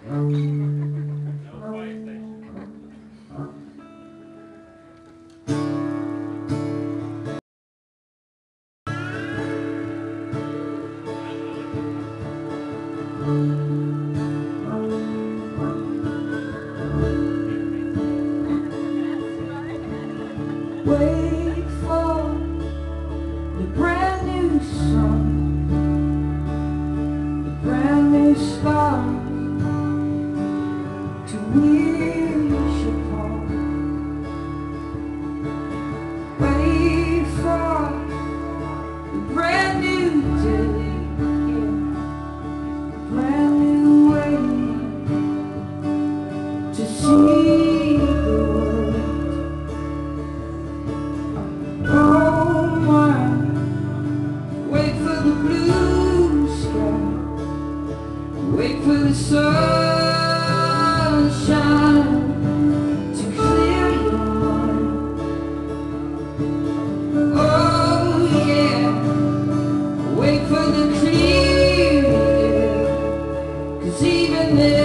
Wait for the brand new sun, the brand new stars to wish upon. Wait for the brand new day, yeah, brand new way to see the world. Oh my, wait for the blue sky, wait for the sunshine to clear your mind. Oh yeah, wait for the clear air, 'cause even there